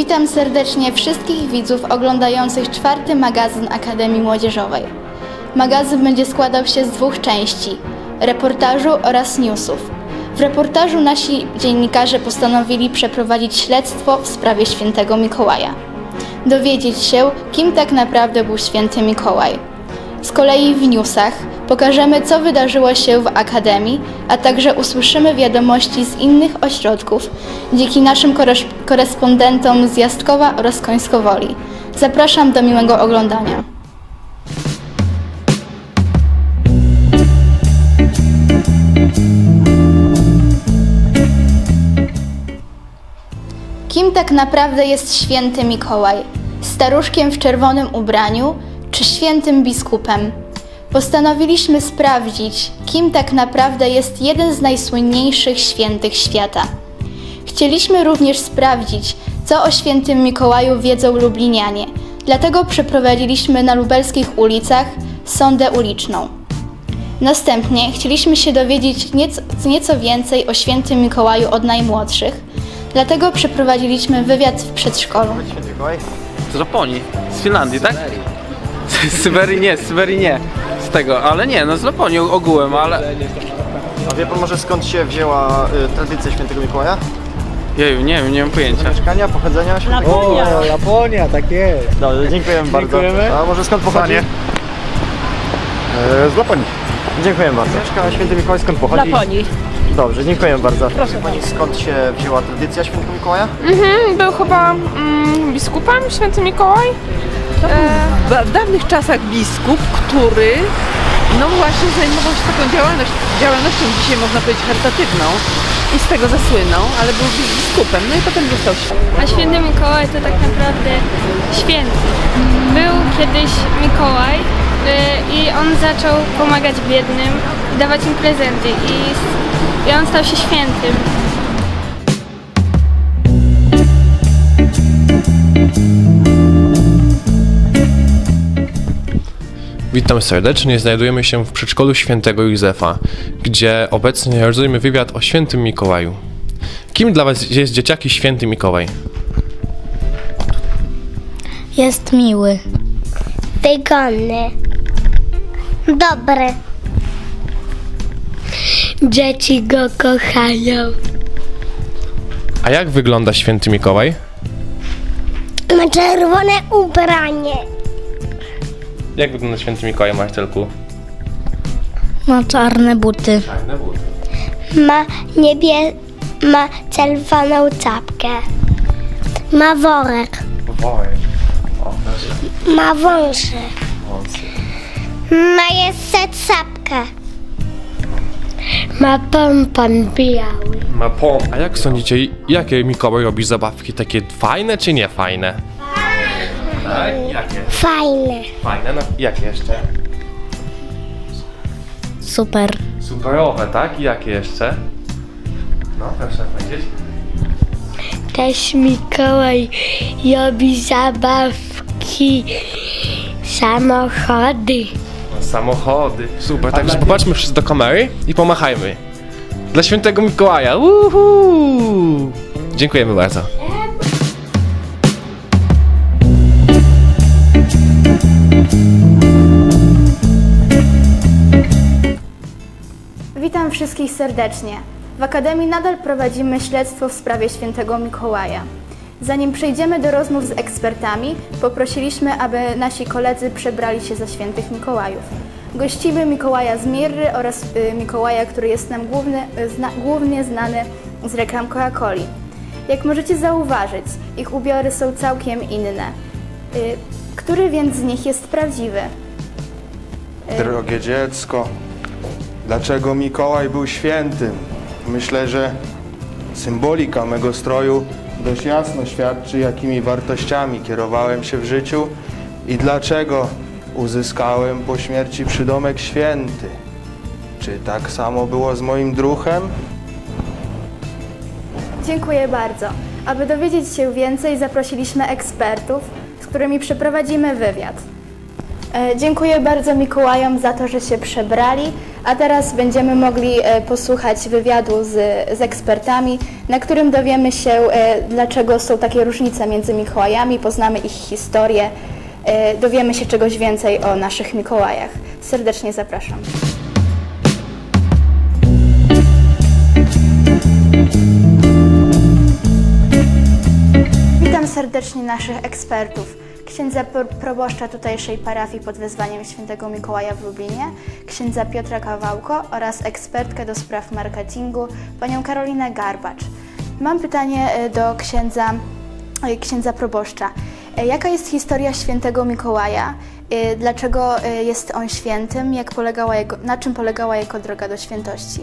Witam serdecznie wszystkich widzów oglądających 4. magazyn Akademii Młodzieżowej. Magazyn będzie składał się z 2 części – reportażu oraz newsów. W reportażu nasi dziennikarze postanowili przeprowadzić śledztwo w sprawie Świętego Mikołaja. Dowiedzieć się, kim tak naprawdę był Święty Mikołaj. Z kolei w newsach pokażemy, co wydarzyło się w Akademii, a także usłyszymy wiadomości z innych ośrodków dzięki naszym korespondentom z Jastkowa oraz Końskowoli. Zapraszam do miłego oglądania. Kim tak naprawdę jest Święty Mikołaj? Staruszkiem w czerwonym ubraniu czy świętym biskupem? Postanowiliśmy sprawdzić, kim tak naprawdę jest jeden z najsłynniejszych świętych świata. Chcieliśmy również sprawdzić, co o Świętym Mikołaju wiedzą lublinianie, dlatego przeprowadziliśmy na lubelskich ulicach sondę uliczną. Następnie chcieliśmy się dowiedzieć nieco więcej o Świętym Mikołaju od najmłodszych, dlatego przeprowadziliśmy wywiad w przedszkolu. Święty Mikołaj? Z Japonii, z Finlandii, tak? Z Syberii nie. Z tego, ale nie, no z Japonii ogółem, ale... A wie pan może skąd się wzięła tradycja Świętego Mikołaja? Jeju, nie mam pojęcia. Mieszkania, pochodzenia Świętego O, Japonia, tak jest. Dobrze, dziękujemy bardzo. A może skąd pochodzi? Z Japonii. Dziękuję bardzo. Mieszka Święty Mikołaj, skąd pochodzi? W Japonii. Dobrze, dziękuję bardzo. Proszę Pani, skąd się wzięła tradycja Świętego Mikołaja? Był chyba biskupem Święty Mikołaj. W dawnych czasach biskup, który no właśnie zajmował się taką działalnością, dzisiaj można powiedzieć charytatywną i z tego zasłynął, ale był biskupem, no i potem został A Święty Mikołaj to tak naprawdę święty. Był kiedyś Mikołaj i on zaczął pomagać biednym i dawać im prezenty i on stał się świętym. Witam serdecznie, znajdujemy się w przedszkolu Świętego Józefa, gdzie obecnie realizujemy wywiad o Świętym Mikołaju. Kim dla Was jest dzieciaki Święty Mikołaj? Jest miły. Wygodny. Dobry. Dzieci go kochają. A jak wygląda Święty Mikołaj? Ma czerwone ubranie. Jak wygląda Święty Mikołaj, Marcelku? Ma czarne buty. Czarne buty. Ma czerwoną czapkę. Ma worek. Worek. Ma wąsy. Ma jeszcze czapkę. Ma pompon biały. Ma pomp. A jak sądzicie, jakie Mikołaj robi zabawki? Takie fajne czy nie fajne? Tak, jakie? Fajne. Fajne, no jakie jeszcze? Super. Superowe, tak? I jakie jeszcze? No, proszę powiedzieć. Też Mikołaj robi zabawki, samochody. No, samochody. Super, także popatrzmy wszyscy do kamery i pomachajmy. Dla Świętego Mikołaja. Uhu! Dziękujemy bardzo. Witam wszystkich serdecznie. W Akademii nadal prowadzimy śledztwo w sprawie Świętego Mikołaja. Zanim przejdziemy do rozmów z ekspertami, poprosiliśmy, aby nasi koledzy przebrali się za Świętych Mikołajów. Gościmy Mikołaja z Mirry oraz Mikołaja, który jest nam głównie znany z reklam Coca-Coli. Jak możecie zauważyć, ich ubiory są całkiem inne. Który więc z nich jest prawdziwy? Drogie dziecko, dlaczego Mikołaj był świętym? Myślę, że symbolika mego stroju dość jasno świadczy, jakimi wartościami kierowałem się w życiu i dlaczego uzyskałem po śmierci przydomek święty. Czy tak samo było z moim druhem? Dziękuję bardzo. Aby dowiedzieć się więcej, zaprosiliśmy ekspertów, z którymi przeprowadzimy wywiad. Dziękuję bardzo Mikołajom za to, że się przebrali, A teraz będziemy mogli posłuchać wywiadu z ekspertami, na którym dowiemy się, dlaczego są takie różnice między Mikołajami, poznamy ich historię, dowiemy się czegoś więcej o naszych Mikołajach. Serdecznie zapraszam. Witam serdecznie naszych ekspertów. Księdza proboszcza tutejszej parafii pod wezwaniem świętego Mikołaja w Lublinie, księdza Piotra Kawałko oraz ekspertkę do spraw marketingu, panią Karolinę Garbacz. Mam pytanie do księdza proboszcza. Jaka jest historia świętego Mikołaja? Dlaczego jest on świętym? Na czym polegała jego droga do świętości?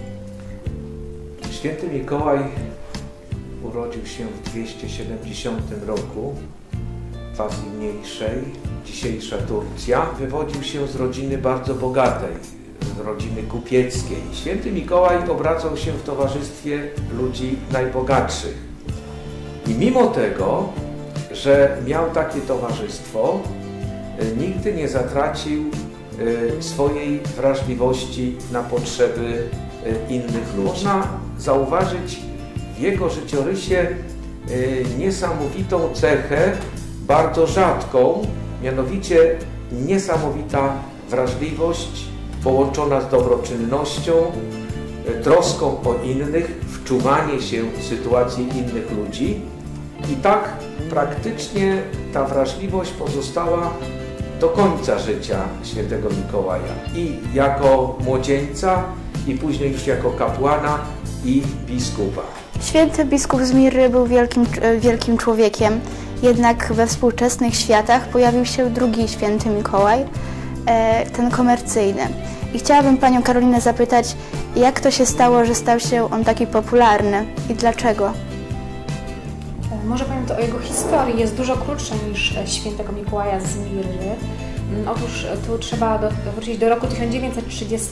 Święty Mikołaj urodził się w 270 roku w Azji Mniejszej, dzisiejsza Turcja. Wywodził się z rodziny bardzo bogatej, z rodziny kupieckiej. Święty Mikołaj obracał się w towarzystwie ludzi najbogatszych. I mimo tego, że miał takie towarzystwo, nigdy nie zatracił swojej wrażliwości na potrzeby innych ludzi. Można zauważyć w jego życiorysie niesamowitą cechę, bardzo rzadką, mianowicie niesamowita wrażliwość połączona z dobroczynnością, troską o innych, wczuwanie się w sytuacje innych ludzi. I tak praktycznie ta wrażliwość pozostała do końca życia świętego Mikołaja. I jako młodzieńca, i później już jako kapłana i biskupa. Święty biskup z Mirry był wielkim człowiekiem, jednak we współczesnych światach pojawił się drugi święty Mikołaj, ten komercyjny. I chciałabym panią Karolinę zapytać, jak to się stało, że stał się on taki popularny i dlaczego? Może powiem to o jego historii, jest dużo krótsza niż świętego Mikołaja z Mirry. Otóż tu trzeba wrócić do roku 1930.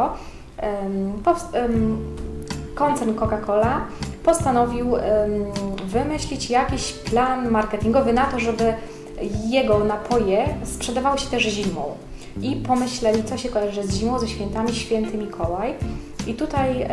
Koncern Coca-Cola postanowił wymyślić jakiś plan marketingowy na to, żeby jego napoje sprzedawały się też zimą. I pomyśleli, co się kojarzy z zimą, ze świętami, święty Mikołaj. I tutaj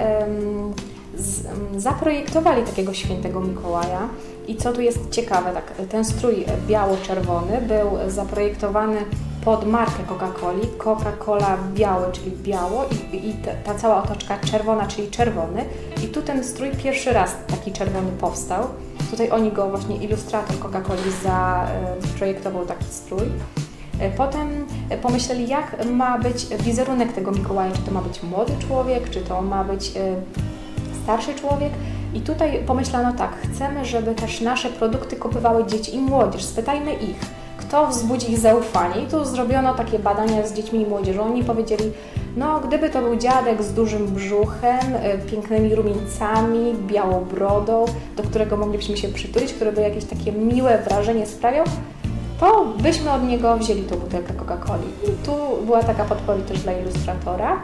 zaprojektowali takiego świętego Mikołaja. I co tu jest ciekawe, tak, ten strój biało-czerwony był zaprojektowany pod markę Coca-Coli. Coca-Cola biały, czyli biało i ta cała otoczka czerwona, czyli czerwony. I tu ten strój pierwszy raz taki czerwony powstał. Tutaj oni go właśnie, ilustrator Coca-Coli zaprojektował taki strój. Potem pomyśleli, jak ma być wizerunek tego Mikołaja, czy to ma być młody człowiek, czy to ma być starszy człowiek. I tutaj pomyślano tak, chcemy, żeby też nasze produkty kupowały dzieci i młodzież, spytajmy ich, kto wzbudzi ich zaufanie. I tu zrobiono takie badania z dziećmi i młodzieżą. Oni powiedzieli, no gdyby to był dziadek z dużym brzuchem, pięknymi rumieńcami, białą brodą, do którego moglibyśmy się przytulić, który by jakieś takie miłe wrażenie sprawiał, to byśmy od niego wzięli tą butelkę Coca-Coli. I tu była taka podpowiedź też dla ilustratora.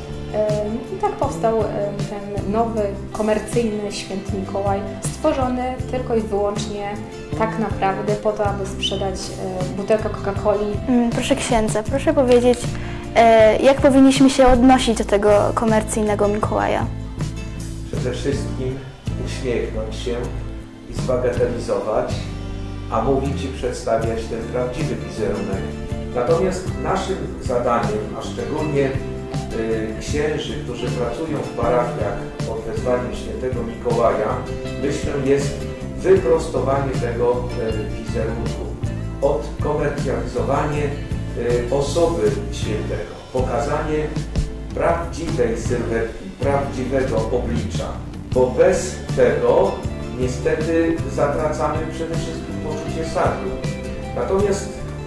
I tak powstał ten nowy, komercyjny święty Mikołaj, stworzony tylko i wyłącznie tak naprawdę po to, aby sprzedać butelkę Coca-Coli. Proszę księdza, proszę powiedzieć, jak powinniśmy się odnosić do tego komercyjnego Mikołaja? Przede wszystkim uśmiechnąć się i zbagatelizować, a mówić i przedstawiać ten prawdziwy wizerunek. Natomiast naszym zadaniem, a szczególnie księży, którzy pracują w parafiach pod wezwaniem świętego Mikołaja, myślę, jest wyprostowanie tego wizerunku, odkomercjalizowanie osoby świętego, pokazanie prawdziwej sylwetki, prawdziwego oblicza, bo bez tego niestety zatracamy przede wszystkim poczucie sakrum. Natomiast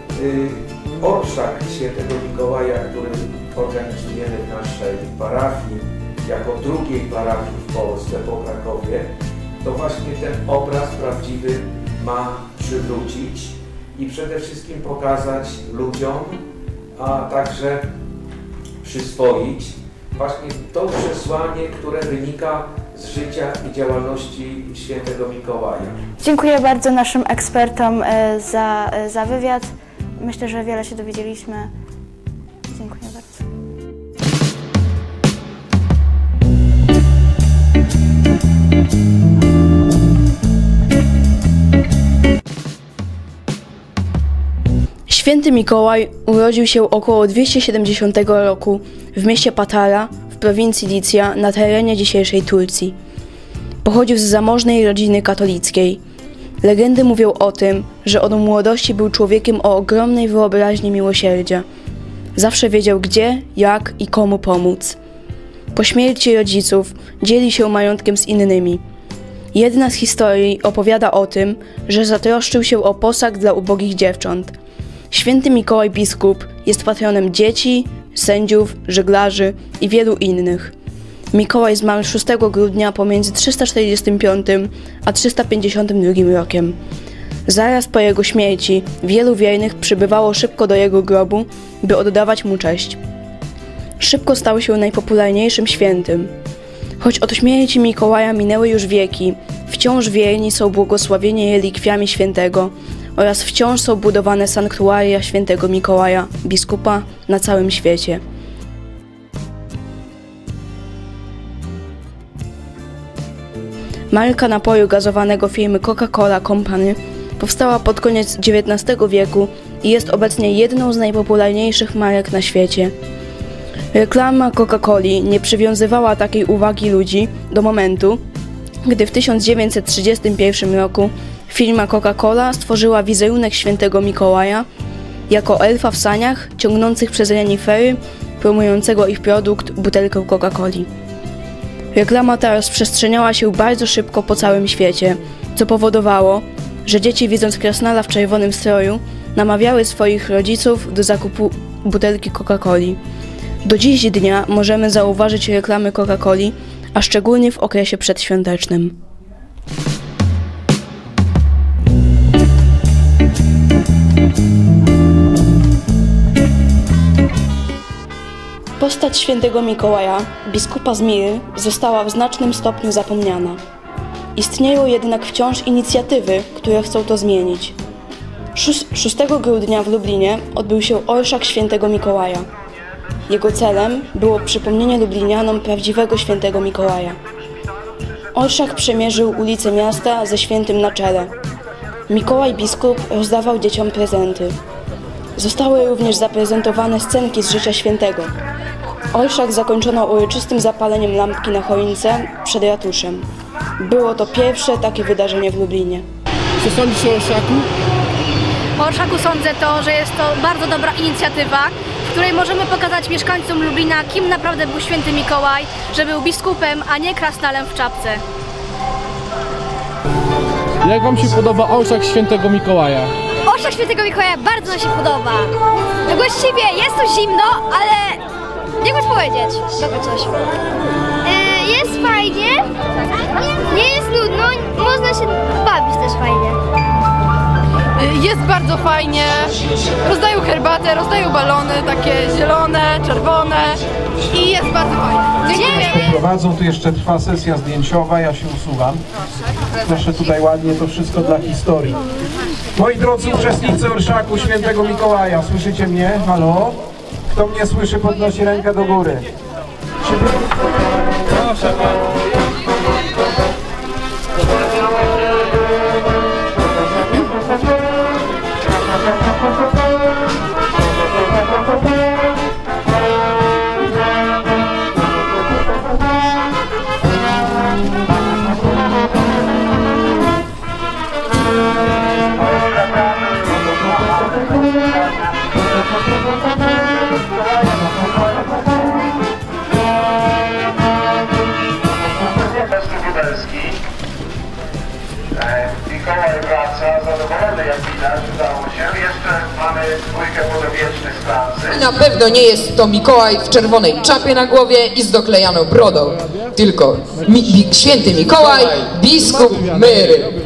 orszak świętego Mikołaja, który organizujemy w naszej parafii, jako drugiej parafii w Polsce po Krakowie, to właśnie ten obraz prawdziwy ma przywrócić i przede wszystkim pokazać ludziom, a także przyswoić właśnie to przesłanie, które wynika z życia i działalności świętego Mikołaja. Dziękuję bardzo naszym ekspertom za wywiad. Myślę, że wiele się dowiedzieliśmy. Dziękuję bardzo. Święty Mikołaj urodził się około 270 roku w mieście Patara w prowincji Licja na terenie dzisiejszej Turcji. Pochodził z zamożnej rodziny katolickiej. Legendy mówią o tym, że od młodości był człowiekiem o ogromnej wyobraźni miłosierdzia. Zawsze wiedział gdzie, jak i komu pomóc. Po śmierci rodziców dzieli się majątkiem z innymi. Jedna z historii opowiada o tym, że zatroszczył się o posag dla ubogich dziewcząt. Święty Mikołaj biskup jest patronem dzieci, sędziów, żeglarzy i wielu innych. Mikołaj zmarł 6 grudnia pomiędzy 345 a 352 rokiem. Zaraz po jego śmierci wielu wiernych przybywało szybko do jego grobu, by oddawać mu cześć. Szybko stał się najpopularniejszym świętym. Choć od śmierci Mikołaja minęły już wieki, wciąż wierni są błogosławieni relikwiami świętego oraz wciąż są budowane sanktuaria świętego Mikołaja, biskupa, na całym świecie. Marka napoju gazowanego firmy Coca-Cola Company powstała pod koniec XIX wieku i jest obecnie jedną z najpopularniejszych marek na świecie. Reklama Coca-Coli nie przywiązywała takiej uwagi ludzi do momentu, gdy w 1931 roku firma Coca-Cola stworzyła wizerunek świętego Mikołaja jako elfa w saniach ciągnących przez renifery, promującego ich produkt butelkę Coca-Coli. Reklama ta rozprzestrzeniała się bardzo szybko po całym świecie, co powodowało, że dzieci, widząc krasnala w czerwonym stroju, namawiały swoich rodziców do zakupu butelki Coca-Coli. Do dziś dnia możemy zauważyć reklamy Coca-Coli, a szczególnie w okresie przedświątecznym. Postać świętego Mikołaja, biskupa z Miry, została w znacznym stopniu zapomniana. Istnieją jednak wciąż inicjatywy, które chcą to zmienić. 6 grudnia w Lublinie odbył się orszak świętego Mikołaja. Jego celem było przypomnienie lublinianom prawdziwego świętego Mikołaja. Orszak przemierzył ulice miasta ze świętym na czele. Mikołaj biskup rozdawał dzieciom prezenty. Zostały również zaprezentowane scenki z życia świętego. Orszak zakończono uroczystym zapaleniem lampki na choince przed ratuszem. Było to pierwsze takie wydarzenie w Lublinie. Co sądzisz o orszaku? O orszaku sądzę to, że jest to bardzo dobra inicjatywa, w której możemy pokazać mieszkańcom Lublina, kim naprawdę był święty Mikołaj, że był biskupem, a nie krasnalem w czapce. Jak wam się podoba orszak świętego Mikołaja? Orszak świętego Mikołaja bardzo nam się podoba. No właściwie jest tu zimno, ale nie chcę powiedzieć. Dobra coś. Jest fajnie, nie jest nudno, można się bawić też fajnie. Jest bardzo fajnie, rozdają herbatę, rozdają balony, takie zielone, czerwone i jest bardzo fajnie. Dziękuję. Prowadzą, tu jeszcze trwa sesja zdjęciowa, ja się usuwam. Proszę tutaj ładnie, to wszystko dla historii. Moi drodzy uczestnicy orszaku świętego Mikołaja, słyszycie mnie? Halo? Kto mnie słyszy, podnosi rękę do góry. Proszę bardzo. Mikołaj wraca, zadowolony jak widać, udało się. Jeszcze mamy dwójkę podopiecznych z klasy. I na pewno nie jest to Mikołaj w czerwonej czapie na głowie i z doklejaną brodą, tylko święty Mikołaj, biskup Myry.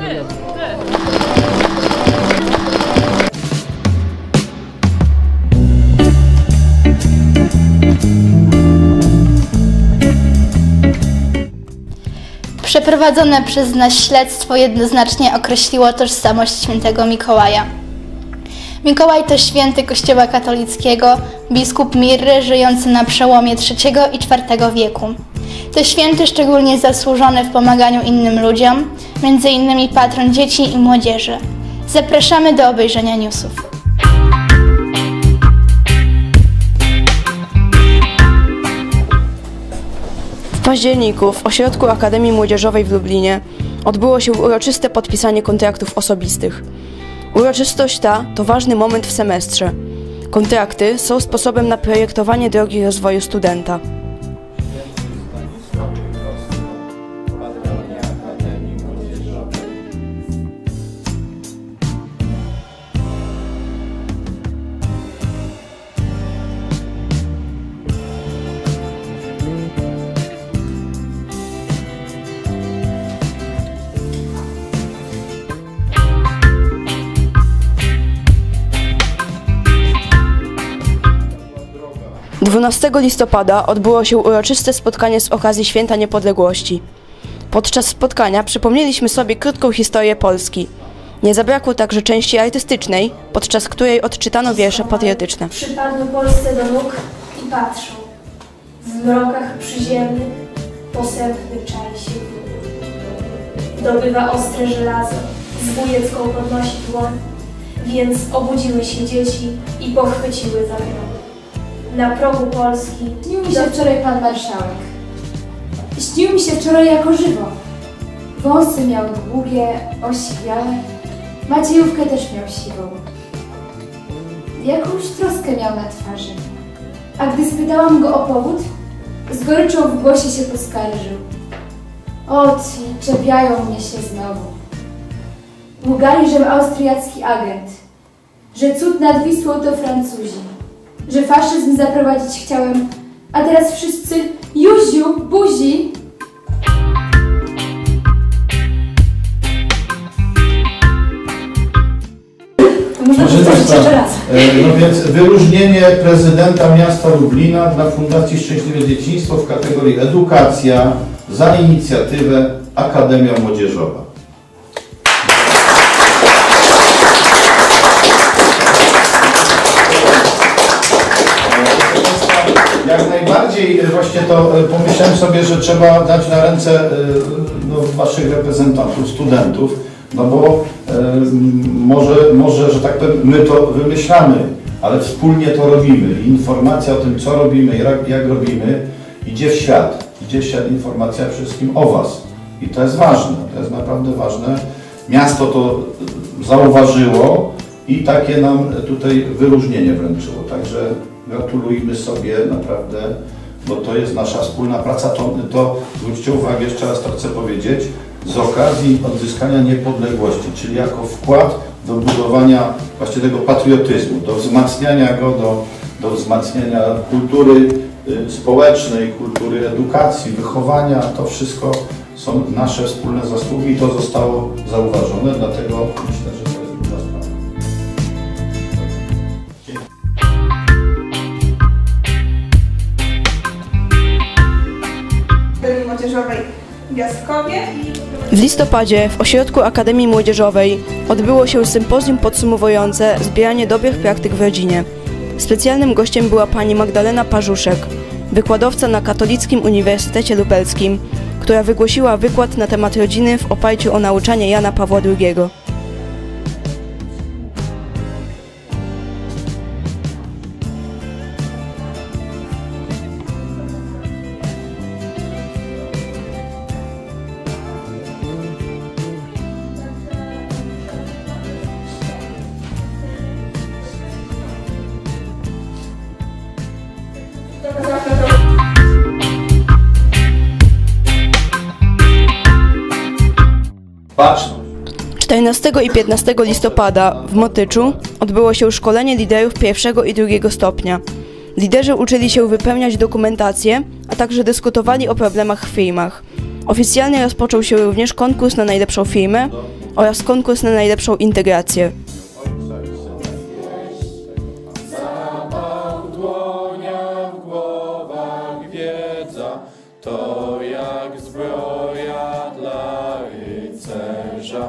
Przeprowadzone przez nas śledztwo jednoznacznie określiło tożsamość świętego Mikołaja. Mikołaj to święty Kościoła katolickiego, biskup Mirry żyjący na przełomie III i IV wieku. To święty szczególnie zasłużony w pomaganiu innym ludziom, m.in. patron dzieci i młodzieży. Zapraszamy do obejrzenia newsów. październiku w Ośrodku Akademii Młodzieżowej w Lublinie odbyło się uroczyste podpisanie kontraktów osobistych. Uroczystość ta to ważny moment w semestrze. Kontrakty są sposobem na projektowanie drogi rozwoju studenta. Dnia 12 listopada odbyło się uroczyste spotkanie z okazji Święta Niepodległości. Podczas spotkania przypomnieliśmy sobie krótką historię Polski. Nie zabrakło także części artystycznej, podczas której odczytano wiersze patriotyczne. Przypadły Polsce do nóg i patrzą. W mrokach przyziemnych posępny czaj się dobywa ostre żelazo, zbójecką podnosi dłoń, więc obudziły się dzieci i pochwyciły za gron. Na progu Polski śnił mi się wczoraj pan marszałek. Śnił mi się wczoraj jako żywo. Wąsy miał długie, osiwiałe. Maciejówkę też miał siwą. Jakąś troskę miał na twarzy. A gdy spytałam go o powód, z goryczą w głosie się poskarżył. Ot, i czepiają mnie się znowu. Łgali, żem austriacki agent, że cud nad Wisłą to Francuzi, że faszyzm zaprowadzić chciałem, a teraz wszyscy Józiu, buzi. Proszę Państwa, no więc wyróżnienie prezydenta miasta Lublina dla Fundacji Szczęśliwe Dzieciństwo w kategorii Edukacja za inicjatywę Akademia Młodzieżowa. Jak najbardziej właśnie to pomyślałem sobie, że trzeba dać na ręce waszych reprezentantów, studentów, no bo może, że tak powiem, my to wymyślamy, ale wspólnie to robimy. Informacja o tym, co robimy i jak robimy, idzie w świat. Idzie w świat informacja przede wszystkim o was. I to jest ważne, to jest naprawdę ważne. Miasto to zauważyło i takie nam tutaj wyróżnienie wręczyło. Także gratulujmy sobie naprawdę, bo to jest nasza wspólna praca. To zwróćcie uwagę, jeszcze raz to chcę powiedzieć, z okazji odzyskania niepodległości, czyli jako wkład do budowania właśnie tego patriotyzmu, do wzmacniania go, do wzmacniania kultury społecznej, kultury edukacji, wychowania. To wszystko są nasze wspólne zasługi i to zostało zauważone, dlatego myślę, że to jest duża sprawa. Młodzieżowej w Piaskowie. W listopadzie w Ośrodku Akademii Młodzieżowej odbyło się sympozjum podsumowujące zbieranie dobrych praktyk w rodzinie. Specjalnym gościem była pani Magdalena Parzuszek, wykładowca na Katolickim Uniwersytecie Lubelskim, która wygłosiła wykład na temat rodziny w oparciu o nauczanie Jana Pawła II. Baczność. 14 i 15 listopada w Motyczu odbyło się szkolenie liderów pierwszego i drugiego stopnia. Liderzy uczyli się wypełniać dokumentację, a także dyskutowali o problemach w firmach. Oficjalnie rozpoczął się również konkurs na najlepszą firmę oraz konkurs na najlepszą integrację. To jak zbroja dla rycerza,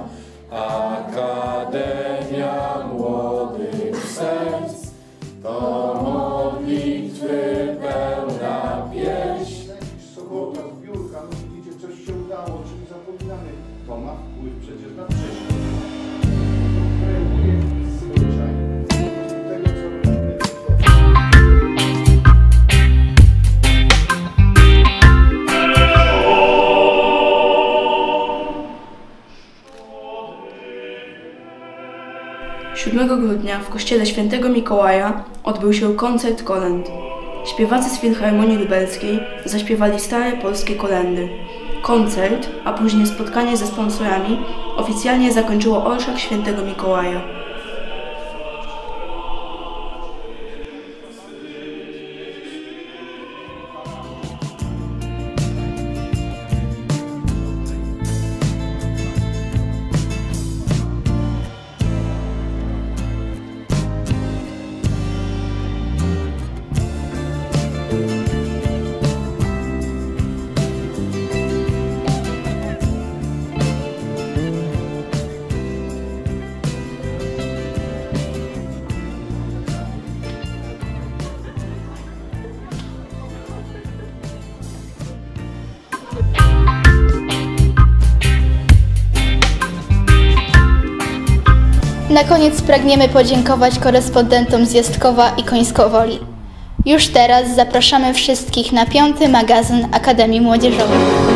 Akademia Młodych Serc, to modlitwy pełna pieśń. Sobota, zbiórka, no widzicie, coś się udało, czyli zapominamy. To ma wpływ przecież na przyszłość. 7 grudnia w kościele Świętego Mikołaja odbył się koncert kolęd. Śpiewacy z Filharmonii Lubelskiej zaśpiewali stare polskie kolędy. Koncert, a później spotkanie ze sponsorami oficjalnie zakończyło Orszak Świętego Mikołaja. Na koniec pragniemy podziękować korespondentom z Jestkowa i Końskowoli. Już teraz zapraszamy wszystkich na 5. magazyn Akademii Młodzieżowej.